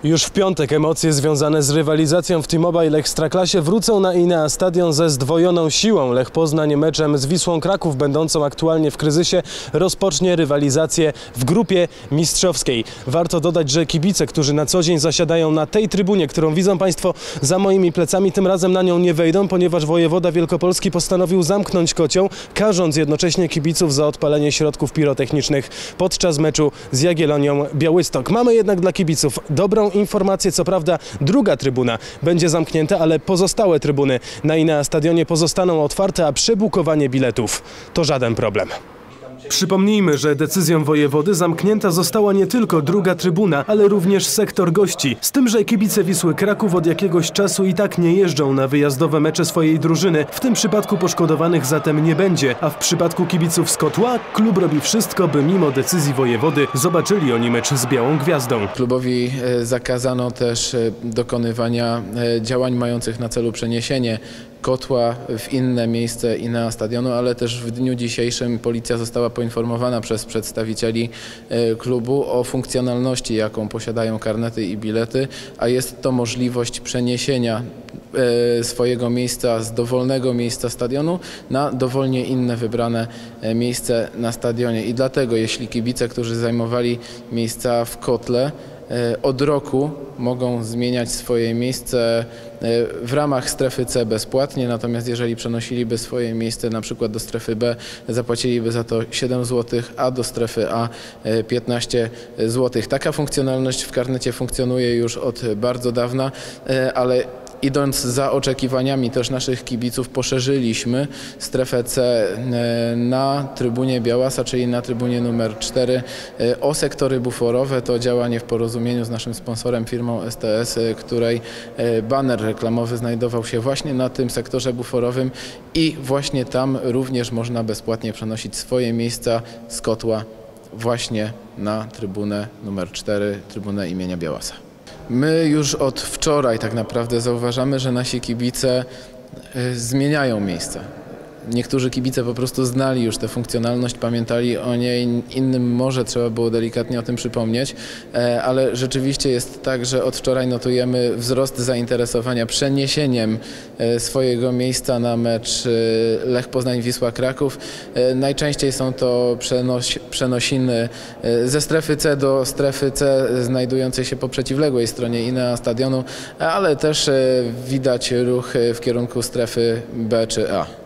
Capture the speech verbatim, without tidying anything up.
Już w piątek emocje związane z rywalizacją w T-Mobile Ekstraklasie wrócą na Inea Stadion ze zdwojoną siłą. Lech Poznań meczem z Wisłą Kraków, będącą aktualnie w kryzysie, rozpocznie rywalizację w grupie mistrzowskiej. Warto dodać, że kibice, którzy na co dzień zasiadają na tej trybunie, którą widzą Państwo za moimi plecami, tym razem na nią nie wejdą, ponieważ wojewoda wielkopolski postanowił zamknąć kocioł, karząc jednocześnie kibiców za odpalenie środków pirotechnicznych podczas meczu z Jagiellonią Białystok. Mamy jednak dla kibiców dobrą informację, co prawda druga trybuna będzie zamknięta, ale pozostałe trybuny na Inea Stadionie pozostaną otwarte, a przebukowanie biletów to żaden problem. Przypomnijmy, że decyzją wojewody zamknięta została nie tylko druga trybuna, ale również sektor gości. Z tym, że kibice Wisły Kraków od jakiegoś czasu i tak nie jeżdżą na wyjazdowe mecze swojej drużyny. W tym przypadku poszkodowanych zatem nie będzie, a w przypadku kibiców z Kotła klub robi wszystko, by mimo decyzji wojewody zobaczyli oni mecz z Białą Gwiazdą. Klubowi zakazano też dokonywania działań mających na celu przeniesienie Kotła w inne miejsce Inea Stadionu, ale też w dniu dzisiejszym policja została poinformowana przez przedstawicieli klubu o funkcjonalności, jaką posiadają karnety i bilety, a jest to możliwość przeniesienia swojego miejsca z dowolnego miejsca stadionu na dowolnie inne wybrane miejsce na stadionie. I dlatego, jeśli kibice, którzy zajmowali miejsca w Kotle, od roku mogą zmieniać swoje miejsce w ramach strefy C bezpłatnie, natomiast jeżeli przenosiliby swoje miejsce na przykład do strefy B, zapłaciliby za to siedem złotych, a do strefy A piętnaście złotych. Taka funkcjonalność w karnecie funkcjonuje już od bardzo dawna, ale idąc za oczekiwaniami też naszych kibiców, poszerzyliśmy strefę C na trybunie Białasa, czyli na trybunie numer cztery, o sektory buforowe. To działanie w porozumieniu z naszym sponsorem, firmą S T S, której baner reklamowy znajdował się właśnie na tym sektorze buforowym i właśnie tam również można bezpłatnie przenosić swoje miejsca z Kotła właśnie na trybunę numer cztery, trybunę imienia Białasa. My już od wczoraj tak naprawdę zauważamy, że nasi kibice zmieniają miejsca. Niektórzy kibice po prostu znali już tę funkcjonalność, pamiętali o niej, innym może trzeba było delikatnie o tym przypomnieć, ale rzeczywiście jest tak, że od wczoraj notujemy wzrost zainteresowania przeniesieniem swojego miejsca na mecz Lech Poznań-Wisła Kraków. Najczęściej są to przenos przenosiny ze strefy C do strefy C znajdującej się po przeciwległej stronie Inea Stadionu, ale też widać ruch w kierunku strefy B czy A.